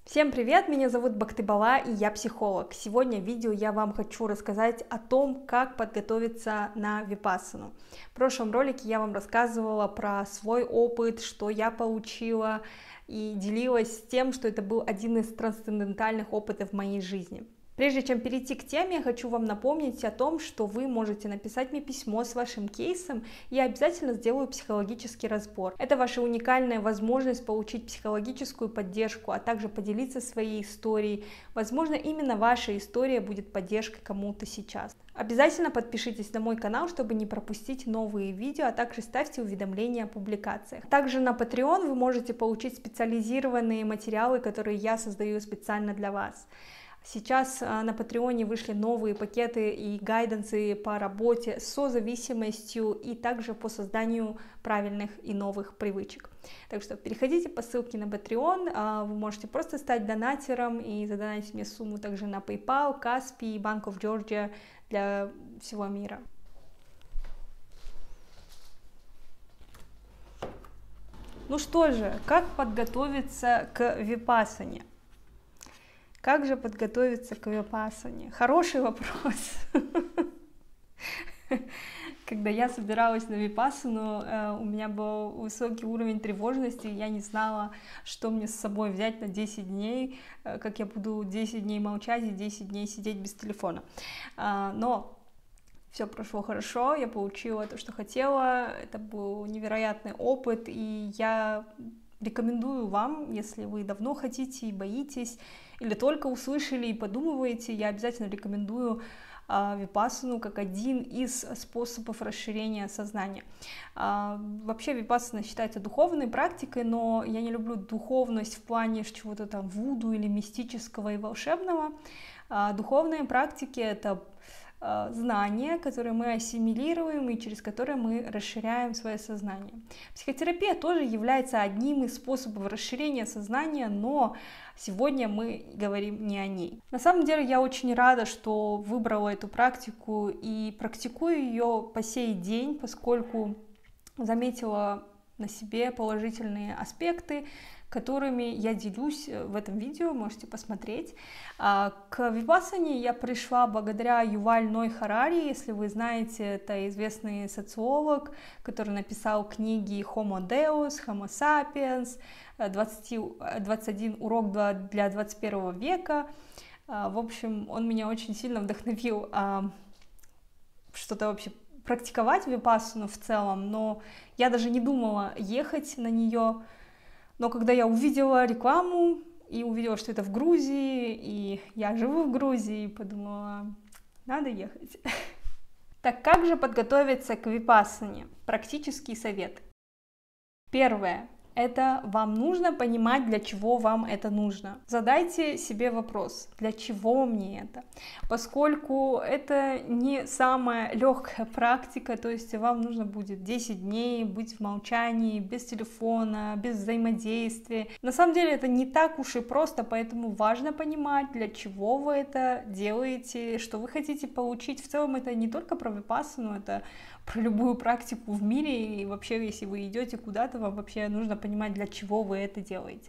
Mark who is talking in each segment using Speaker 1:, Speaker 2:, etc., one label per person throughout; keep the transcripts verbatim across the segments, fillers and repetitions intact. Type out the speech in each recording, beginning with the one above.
Speaker 1: Всем привет, меня зовут Бактыбала и я психолог. Сегодня в видео я вам хочу рассказать о том, как подготовиться на випассану. В прошлом ролике я вам рассказывала про свой опыт, что я получила, и делилась тем, что это был один из трансцендентальных опытов в моей жизни. Прежде чем перейти к теме, я хочу вам напомнить о том, что вы можете написать мне письмо с вашим кейсом, и я обязательно сделаю психологический разбор. Это ваша уникальная возможность получить психологическую поддержку, а также поделиться своей историей. Возможно, именно ваша история будет поддержкой кому-то сейчас. Обязательно подпишитесь на мой канал, чтобы не пропустить новые видео, а также ставьте уведомления о публикациях. Также на Patreon вы можете получить специализированные материалы, которые я создаю специально для вас. Сейчас на Патреоне вышли новые пакеты и гайденсы по работе с созависимостью и также по созданию правильных и новых привычек. Так что переходите по ссылке на Patreon, вы можете просто стать донатером и задонатить мне сумму также на PayPal, Kaspi и Bank of Georgia для всего мира. Ну что же, как подготовиться к випассане? Как же подготовиться к випассане? Хороший вопрос. Когда я собиралась на випассану, у меня был высокий уровень тревожности, я не знала, что мне с собой взять на десять дней, как я буду десять дней молчать и десять дней сидеть без телефона. Но все прошло хорошо, я получила то, что хотела, это был невероятный опыт, и я рекомендую вам, если вы давно хотите и боитесь, или только услышали и подумываете, я обязательно рекомендую а, випассану как один из способов расширения сознания. А, вообще випассана считается духовной практикой, но я не люблю духовность в плане чего-то там вуду или мистического и волшебного. А, духовные практики — это знания, которые мы ассимилируем и через которые мы расширяем свое сознание. Психотерапия тоже является одним из способов расширения сознания, но сегодня мы говорим не о ней. На самом деле я очень рада, что выбрала эту практику и практикую ее по сей день, поскольку заметила на себе положительные аспекты, которыми я делюсь в этом видео, можете посмотреть. К випассане я пришла благодаря Юваль Ной Харари, если вы знаете, это известный социолог, который написал книги Homo Deus, Homo Sapiens, двадцать один урок для двадцать первого века. В общем, он меня очень сильно вдохновил что-то вообще практиковать випассану в целом, но я даже не думала ехать на нее. Но когда я увидела рекламу и увидела, что это в Грузии, и я живу в Грузии, подумала, надо ехать. Так как же подготовиться к випассане? Практический совет. Первое. Это вам нужно понимать, для чего вам это нужно. Задайте себе вопрос, для чего мне это? Поскольку это не самая легкая практика, то есть вам нужно будет десять дней быть в молчании, без телефона, без взаимодействия. На самом деле это не так уж и просто, поэтому важно понимать, для чего вы это делаете, что вы хотите получить. В целом это не только про випассану, это про любую практику в мире, и вообще, если вы идете куда-то, вам вообще нужно понимать, для чего вы это делаете.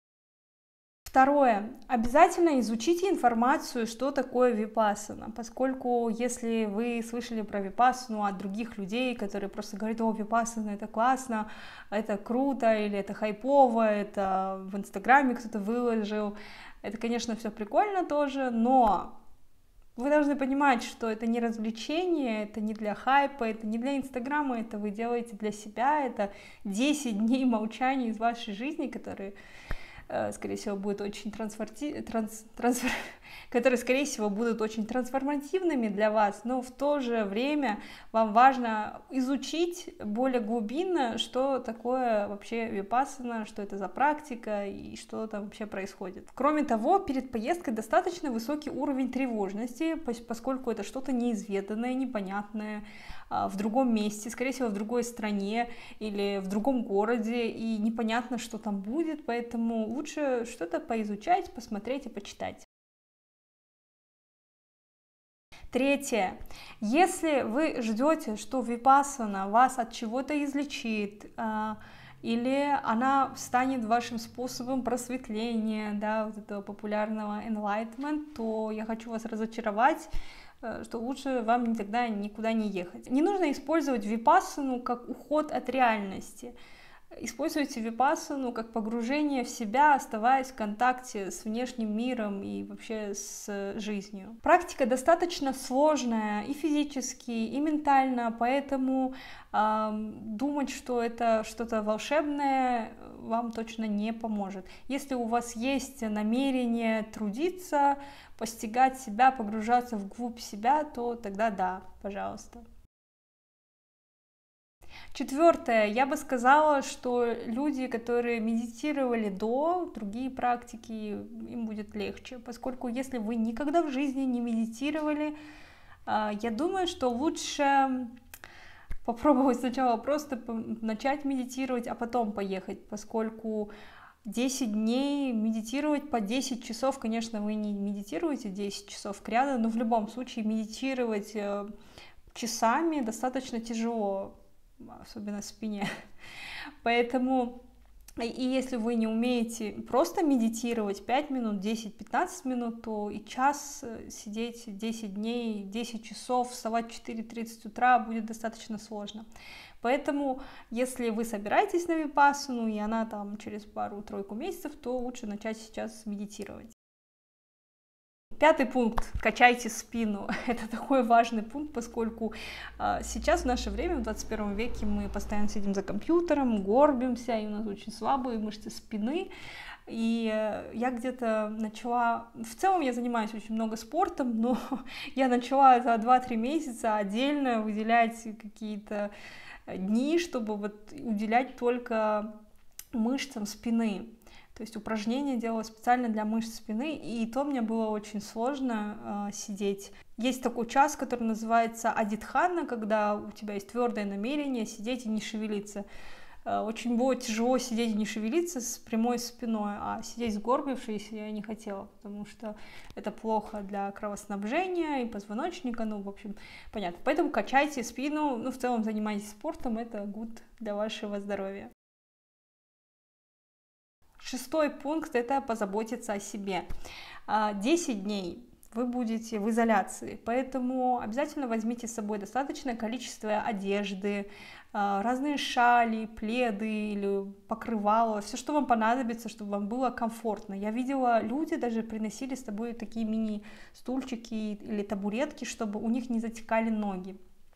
Speaker 1: Второе. Обязательно изучите информацию, что такое випассана, поскольку если вы слышали про випассану от других людей, которые просто говорят, о, випассана это классно, это круто, или это хайпово, это в Инстаграме кто-то выложил, это, конечно, все прикольно тоже, но вы должны понимать, что это не развлечение, это не для хайпа, это не для Инстаграма, это вы делаете для себя, это десять дней молчания из вашей жизни, которые, скорее всего, будут очень трансфорти... транс... трансфер... которые, скорее всего, будут очень трансформативными для вас, но в то же время вам важно изучить более глубинно, что такое вообще випассана, что это за практика и что там вообще происходит. Кроме того, перед поездкой достаточно высокий уровень тревожности, поскольку это что-то неизведанное, непонятное, в другом месте, скорее всего, в другой стране или в другом городе, и непонятно, что там будет, поэтому лучше что-то поизучать, посмотреть и почитать. Третье. Если вы ждете, что випассана вас от чего-то излечит, или она станет вашим способом просветления, да, вот этого популярного enlightenment, то я хочу вас разочаровать, что лучше вам никогда никуда не ехать. Не нужно использовать випассану как уход от реальности. Используйте випассану как погружение в себя, оставаясь в контакте с внешним миром и вообще с жизнью. Практика достаточно сложная и физически, и ментально, поэтому э, думать, что это что-то волшебное, вам точно не поможет. Если у вас есть намерение трудиться, постигать себя, погружаться вглубь себя, то тогда да, пожалуйста. Четвертое, я бы сказала, что люди, которые медитировали до, другие практики, им будет легче, поскольку если вы никогда в жизни не медитировали, я думаю, что лучше попробовать сначала просто начать медитировать, а потом поехать, поскольку десять дней медитировать по десять часов, конечно, вы не медитируете десять часов кряду, но в любом случае медитировать часами достаточно тяжело, особенно в спине. Поэтому, и если вы не умеете просто медитировать пять минут, десять-пятнадцать минут, то и час сидеть десять дней, десять часов, вставать в четыре тридцать утра будет достаточно сложно. Поэтому, если вы собираетесь на випассану, и она там через пару-тройку месяцев, то лучше начать сейчас медитировать. Пятый пункт – качайте спину. Это такой важный пункт, поскольку э, сейчас в наше время, в двадцать первом веке, мы постоянно сидим за компьютером, горбимся, и у нас очень слабые мышцы спины. И э, я где-то начала... В целом я занимаюсь очень много спортом, но я начала за два-три месяца отдельно выделять какие-то дни, чтобы вот уделять только мышцам спины. То есть упражнения делала специально для мышц спины, и то мне было очень сложно э, сидеть. Есть такой час, который называется адитхана, когда у тебя есть твердое намерение сидеть и не шевелиться. Э, очень было тяжело сидеть и не шевелиться с прямой спиной, а сидеть сгорбившись я не хотела, потому что это плохо для кровоснабжения и позвоночника, ну, в общем, понятно. Поэтому качайте спину, ну, в целом занимайтесь спортом, это good для вашего здоровья. Шестой пункт – это позаботиться о себе. десять дней вы будете в изоляции, поэтому обязательно возьмите с собой достаточное количество одежды, разные шали, пледы или покрывала, все, что вам понадобится, чтобы вам было комфортно. Я видела, люди даже приносили с собой такие мини-стульчики или табуретки, чтобы у них не затекали ноги.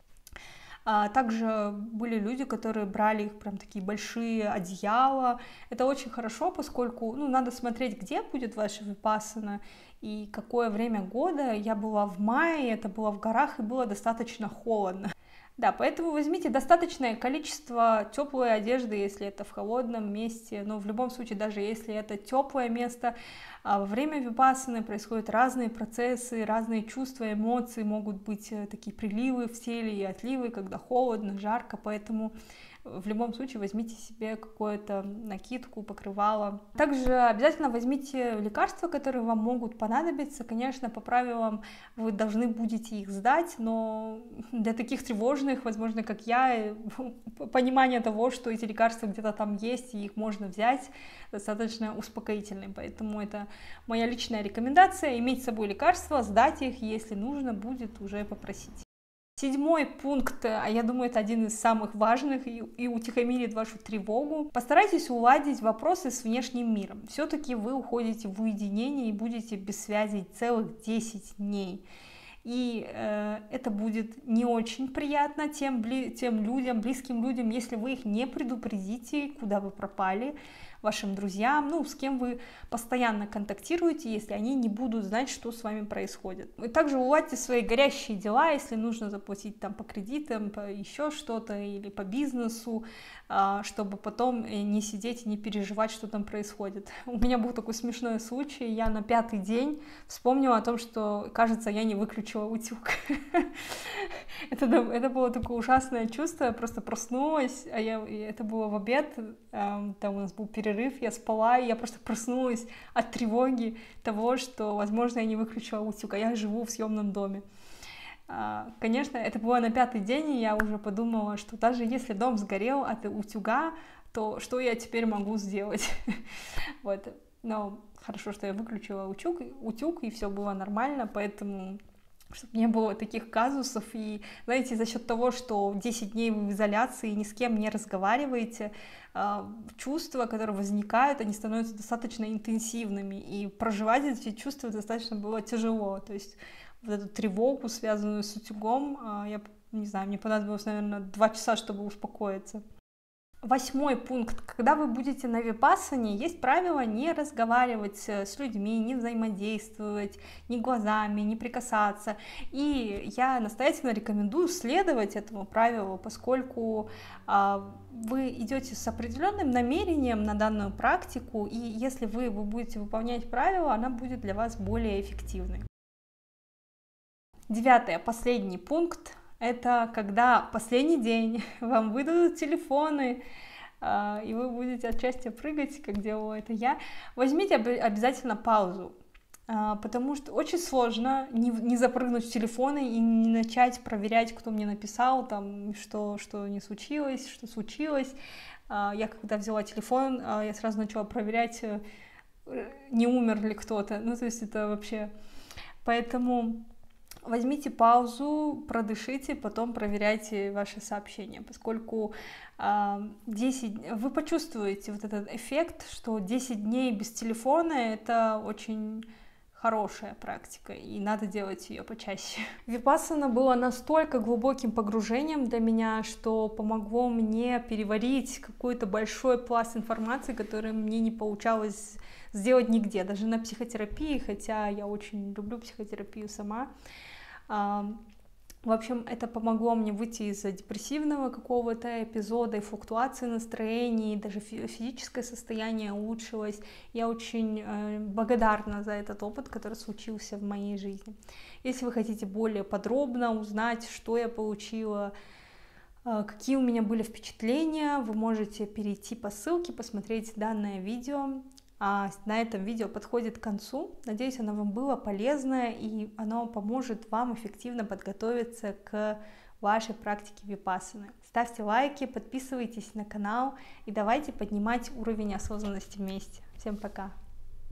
Speaker 1: Также были люди, которые брали их прям такие большие одеяла. Это очень хорошо, поскольку ну, надо смотреть, где будет ваша випассана и какое время года. Я была в мае, это было в горах и было достаточно холодно. Да, поэтому возьмите достаточное количество теплой одежды, если это в холодном месте, но в любом случае, даже если это теплое место, во время випассаны происходят разные процессы, разные чувства, эмоции, могут быть такие приливы в теле и отливы, когда холодно, жарко, поэтому в любом случае возьмите себе какую-то накидку, покрывало. Также обязательно возьмите лекарства, которые вам могут понадобиться. Конечно, по правилам вы должны будете их сдать, но для таких тревожных, возможно, как я, понимание того, что эти лекарства где-то там есть и их можно взять, достаточно успокоительным. Поэтому это моя личная рекомендация: иметь с собой лекарства, сдать их, если нужно будет, уже попросить. Седьмой пункт, а я думаю, это один из самых важных и, и утихомирит вашу тревогу. Постарайтесь уладить вопросы с внешним миром. Все-таки вы уходите в уединение и будете без связи целых десять дней. И э, это будет не очень приятно тем, тем людям, близким людям, если вы их не предупредите, куда вы пропали, вашим друзьям, ну, с кем вы постоянно контактируете, если они не будут знать, что с вами происходит. И также уладьте свои горящие дела, если нужно заплатить там по кредитам, по еще что-то или по бизнесу, чтобы потом не сидеть и не переживать, что там происходит. У меня был такой смешной случай, я на пятый день вспомнила о том, что, кажется, я не выключила утюг. Это, это было такое ужасное чувство, я просто проснулась, а я, это было в обед, там у нас был перерыв, я спала, и я просто проснулась от тревоги того, что, возможно, я не выключила утюг, а я живу в съемном доме. Конечно, это было на пятый день, и я уже подумала, что даже если дом сгорел от утюга, то что я теперь могу сделать? Вот. Но хорошо, что я выключила утюг, утюг и все было нормально, поэтому чтобы не было таких казусов. И, знаете, за счет того, что десять дней вы в изоляции, ни с кем не разговариваете, чувства, которые возникают, они становятся достаточно интенсивными, и проживать эти чувства достаточно было тяжело. То есть вот эту тревогу, связанную с утюгом, я не знаю, мне понадобилось, наверное, два часа, чтобы успокоиться. Восьмой пункт. Когда вы будете на випассане, есть правило не разговаривать с людьми, не взаимодействовать ни глазами, не прикасаться. И я настоятельно рекомендую следовать этому правилу, поскольку а, вы идете с определенным намерением на данную практику, и если вы, вы будете выполнять правила, она будет для вас более эффективной. Девятый, последний пункт. Это когда последний день вам выдадут телефоны, и вы будете от счастья прыгать, как делала это я. Возьмите обязательно паузу, потому что очень сложно не, не запрыгнуть в телефоны и не начать проверять, кто мне написал, там, что, что не случилось, что случилось. Я когда взяла телефон, я сразу начала проверять, не умер ли кто-то. Ну, то есть это вообще... Поэтому... Возьмите паузу, продышите, потом проверяйте ваши сообщения, поскольку э, десять, вы почувствуете вот этот эффект, что десять дней без телефона — это очень хорошая практика, и надо делать ее почаще. Випассана было настолько глубоким погружением для меня, что помогло мне переварить какой-то большой пласт информации, который мне не получалось сделать нигде, даже на психотерапии, хотя я очень люблю психотерапию сама. В общем, это помогло мне выйти из депрессивного какого-то эпизода и флуктуации настроений, даже физическое состояние улучшилось. Я очень благодарна за этот опыт, который случился в моей жизни. Если вы хотите более подробно узнать, что я получила, какие у меня были впечатления, вы можете перейти по ссылке, посмотреть данное видео. А на этом видео подходит к концу. Надеюсь, оно вам было полезно, и оно поможет вам эффективно подготовиться к вашей практике випассаны. Ставьте лайки, подписывайтесь на канал и давайте поднимать уровень осознанности вместе. Всем пока!